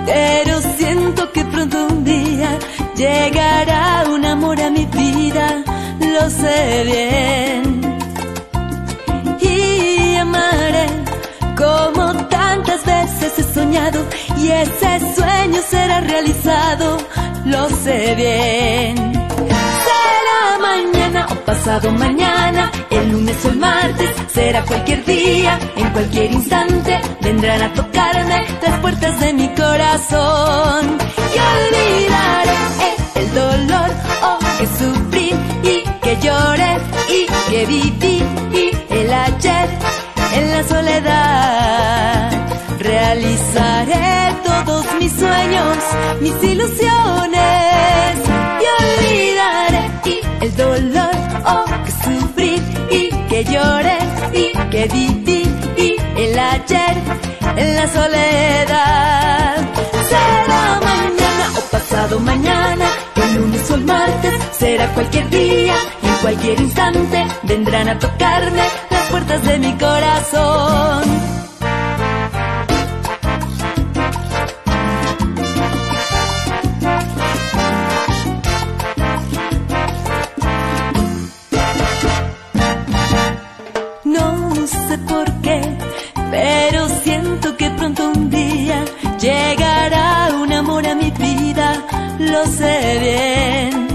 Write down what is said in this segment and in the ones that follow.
pero siento que pronto un día llegará un amor a mi vida, lo sé bien. Y amaré como tantas veces he soñado, y ese sueño será realizado, lo sé bien. Será mañana o pasado mañana, el lunes o el martes, será cualquier día, en cualquier instante vendrán a tocarme las puertas de mi corazón. Y olvidaré el dolor que sufrí y que lloré y que viví, y el ayer en la soledad. Realizaré todos mis sueños, mis ilusiones, y olvidaré el dolor que sufrí y que lloré y que viví, y el ayer en la soledad. Será mañana o pasado mañana, el lunes o el martes, será cualquier día, y en cualquier instante vendrán a tocarme las puertas de mi corazón. No sé por qué, pero siento que pronto un día llegará un amor a mi vida, lo sé bien.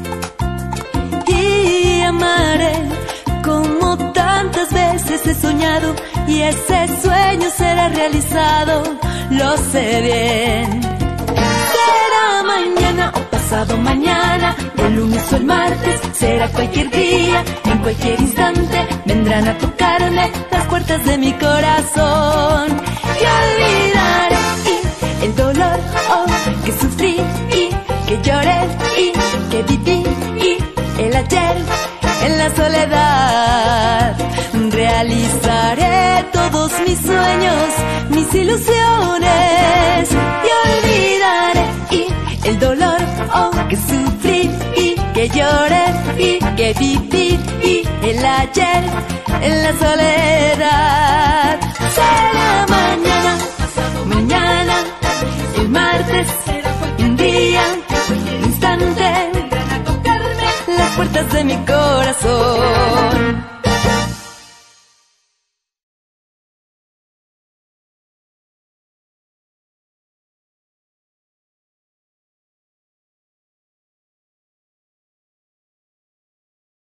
Y amaré como tantas veces he soñado, y ese sueño será realizado, lo sé bien. Será mañana o pasado mañana, el lunes o el martes, será cualquier día, en cualquier instante vendrán a tocarme las puertas de mi corazón. Y olvidaré el dolor que sufrí y que lloré y que viví, y el ayer en la soledad. Realizaré todos mis sueños, mis ilusiones, y olvidaré el dolor que sufrí y que lloré y que viví, y el ayer en la soledad. Será mañana, mañana, el martes, un día, un instante, las puertas de mi corazón.